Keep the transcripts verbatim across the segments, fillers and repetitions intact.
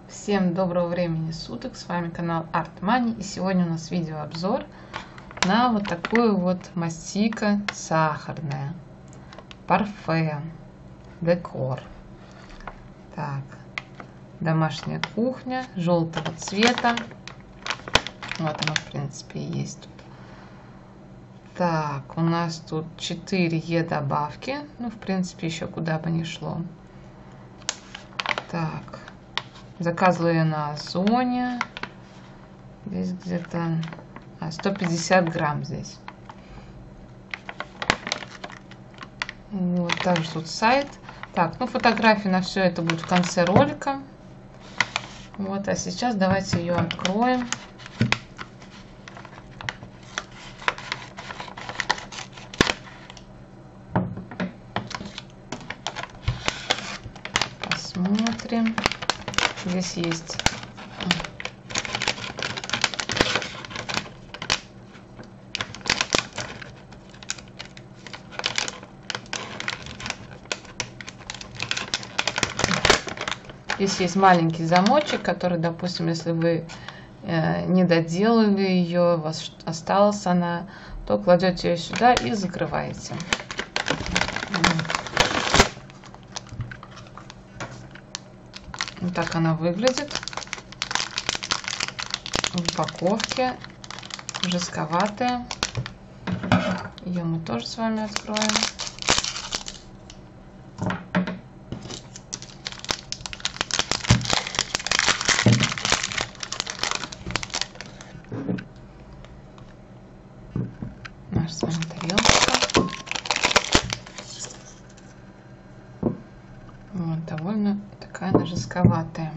Всем доброго времени суток, с вами канал Art Money, и сегодня у нас видеообзор на вот такую вот мастика сахарная, парфе, декор. Так, домашняя кухня, желтого цвета, вот она в принципе и есть тут. Так, у нас тут четыре Е добавки, ну в принципе еще куда бы ни шло. Так. Заказывала я на Озоне. Здесь где-то сто пятьдесят грамм здесь. Вот, также тут сайт. Так, ну фотографии на все это будет в конце ролика. Вот, а сейчас давайте ее откроем. Посмотрим. Здесь есть здесь есть маленький замочек, который, допустим, если вы э, не доделали ее, у вас осталась она, то кладете ее сюда и закрываете. Вот так она выглядит в упаковке, жестковатая. Ее мы тоже с вами откроем. Наша с вами тарелка. Вот, довольно такая она жестковатая.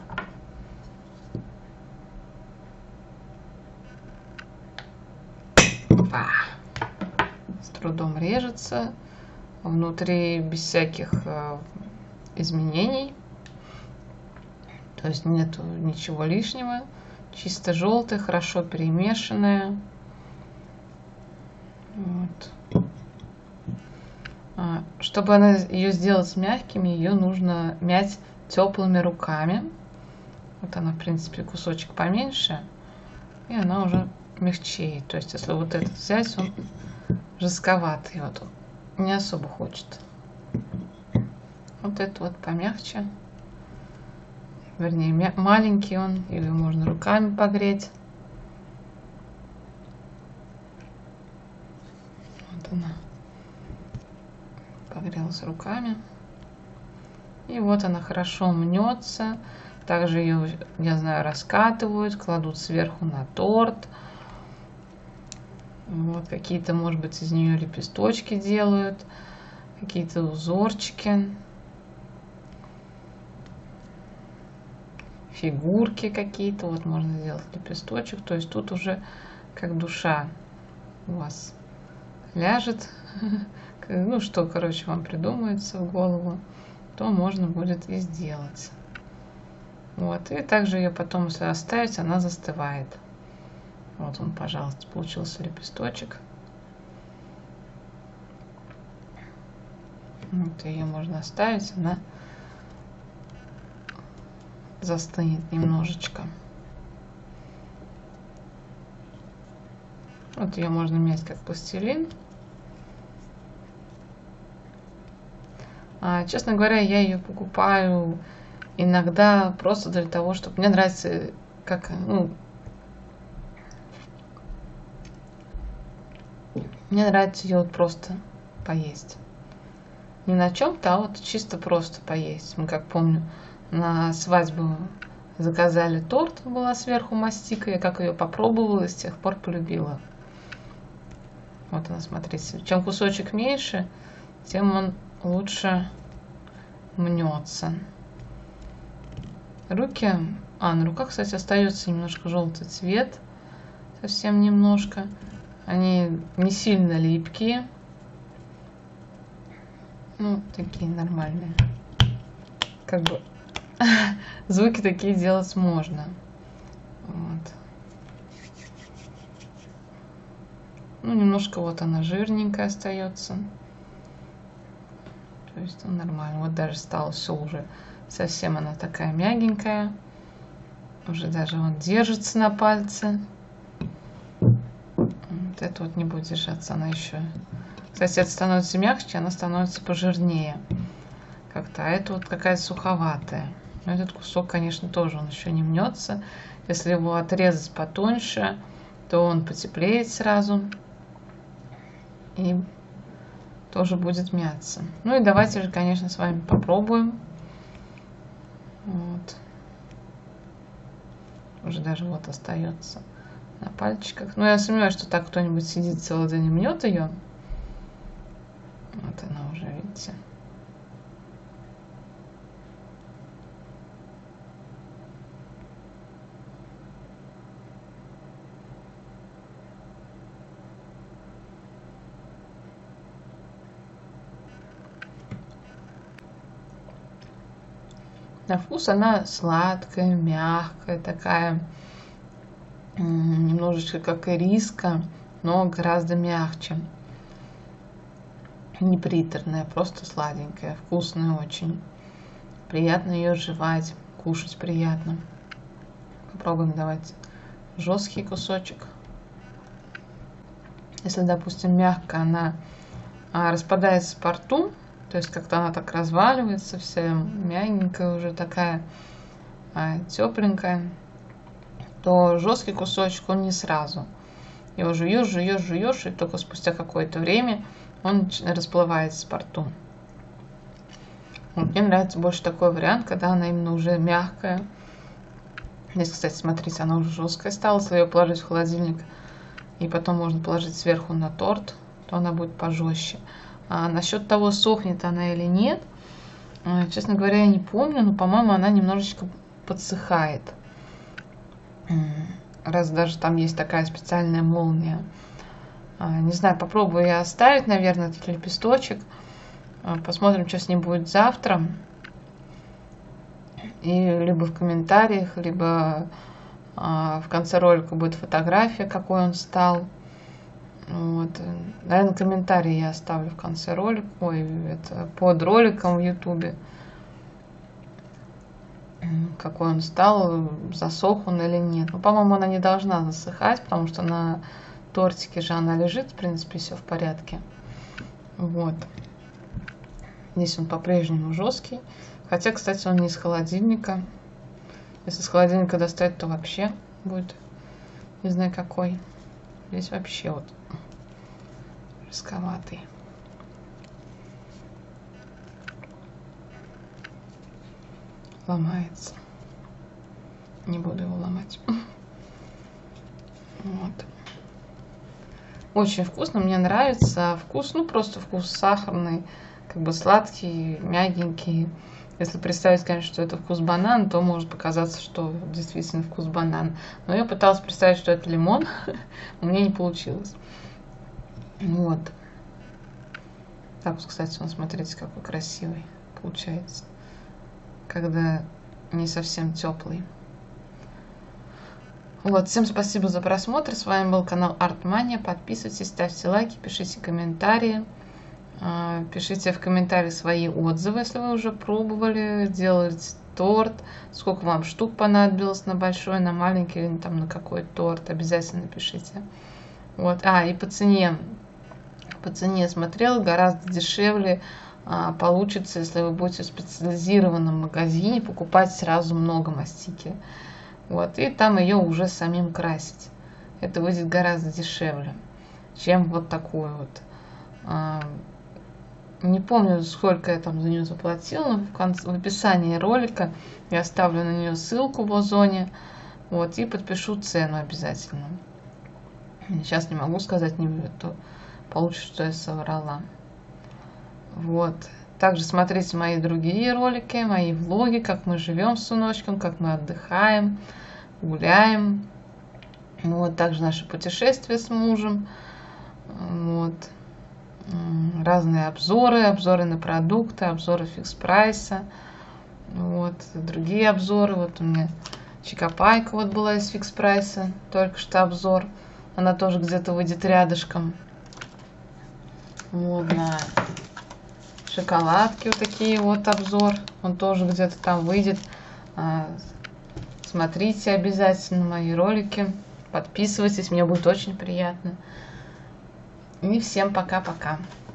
Опа. С трудом режется. Внутри без всяких э, изменений. То есть нету ничего лишнего. Чисто желтая, хорошо перемешанная. Вот. Чтобы она, ее сделать мягкими, ее нужно мять теплыми руками. Вот она, в принципе, кусочек поменьше, и она уже мягчее. То есть, если вот этот взять, он жестковатый, вот он не особо хочет. Вот этот вот помягче. Вернее, маленький он, или можно руками погреть. Вот она. Погрелась руками. И вот она хорошо мнется. Также ее, я знаю, раскатывают, кладут сверху на торт. Вот какие-то, может быть, из нее лепесточки делают, какие-то узорчики, фигурки какие-то. Вот можно сделать лепесточек. То есть тут уже как душа у вас ляжет. Ну, что, короче, вам придумается в голову, то можно будет и сделать. Вот. И также ее потом, если оставить, она застывает. Вот он, пожалуйста, получился лепесточек. Вот ее можно оставить, она застынет немножечко. Вот ее можно мять как пластилин. А, честно говоря, я ее покупаю иногда просто для того, чтобы мне нравится, как, ну, мне нравится ее вот просто поесть. Не на чем-то, а вот чисто просто поесть. Мы, как помню, на свадьбу заказали торт, была сверху мастика, я как ее попробовала и с тех пор полюбила. Вот она, смотрите, чем кусочек меньше, тем он лучше мнется. Руки, а на руках, кстати, остается немножко желтый цвет, совсем немножко. Они не сильно липкие, ну такие нормальные. Как бы звуки такие делать можно. Вот. Ну немножко вот она жирненькая остается. То есть он нормально. Вот даже стало все уже совсем она такая мягенькая. Уже даже он держится на пальце. Вот это вот не будет держаться, она еще... Кстати, это становится мягче, она становится пожирнее. Как-то, а это вот какая-то суховатая. Но этот кусок, конечно, тоже он еще не мнется. Если его отрезать потоньше, то он потеплеет сразу. И тоже будет мяться. Ну и давайте же, конечно, с вами попробуем. Вот. Уже даже вот остается на пальчиках. Но я сомневаюсь, что так кто-нибудь сидит целый день и мнет ее. Вот она уже, видите. На вкус она сладкая, мягкая, такая, немножечко как ириска, но гораздо мягче. Не приторная, просто сладенькая, вкусная очень. Приятно ее жевать, кушать приятно. Попробуем давать жесткий кусочек. Если, допустим, мягко она распадается по рту, то есть как-то она так разваливается, вся мягенькая уже такая, а, тепленькая, то жесткий кусочек он не сразу. Его жуешь, жуешь, жуешь, и только спустя какое-то время он расплывается по рту. Вот, мне нравится больше такой вариант, когда она именно уже мягкая. Здесь, кстати, смотрите, она уже жесткая стала. Если ее положить в холодильник и потом можно положить сверху на торт, то она будет пожестче. А насчет того, сохнет она или нет, честно говоря, я не помню, но, по-моему, она немножечко подсыхает. Раз даже там есть такая специальная молния. Не знаю, попробую я оставить, наверное, этот лепесточек. Посмотрим, что с ним будет завтра. И либо в комментариях, либо в конце ролика будет фотография, какой он стал. Вот. Наверное, комментарии я оставлю в конце ролика, ой, это под роликом в ютубе, какой он стал, засох он или нет. Ну, по-моему, она не должна засыхать, потому что на тортике же она лежит, в принципе, все в порядке. Вот. Здесь он по-прежнему жесткий, хотя, кстати, он не из холодильника. Если с холодильника достать, то вообще будет не знаю какой. Здесь вообще вот рисковатый. Ломается. Не буду его ломать. Вот. Очень вкусно, мне нравится. Вкус, ну просто вкус сахарный, как бы сладкий, мягенький. Если представить, конечно, что это вкус банана, то может показаться, что действительно вкус банана. Но я пыталась представить, что это лимон, у меня не получилось. Вот. Так вот, кстати, он, смотрите, какой красивый получается, когда не совсем теплый. Вот, всем спасибо за просмотр. С вами был канал Артмания. Подписывайтесь, ставьте лайки, пишите комментарии. Пишите в комментарии свои отзывы, если вы уже пробовали, делали торт, сколько вам штук понадобилось на большой, на маленький или там на какой торт, обязательно пишите. Вот, а, и по цене, по цене смотрела, гораздо дешевле а, получится, если вы будете в специализированном магазине покупать сразу много мастики. Вот, и там ее уже самим красить. Это выйдет гораздо дешевле, чем вот такую вот. А, не помню, сколько я там за нее заплатила, но в, конце, в описании ролика я оставлю на нее ссылку в Озоне. Вот, и подпишу цену обязательно. Сейчас не могу сказать, не то получится, что я соврала. Вот. Также смотрите мои другие ролики, мои влоги, как мы живем с сыночком, как мы отдыхаем, гуляем. Вот. Также наши путешествия с мужем. Вот. Разные обзоры, обзоры на продукты, обзоры фикс прайса. Вот. Другие обзоры. Вот у меня чикопайка вот была из фикс прайса, только что обзор. Она тоже где-то выйдет рядышком. Вот, на шоколадки вот такие вот обзор. Он тоже где-то там выйдет. смотрите обязательно мои ролики, подписывайтесь, мне будет очень приятно. И всем пока-пока.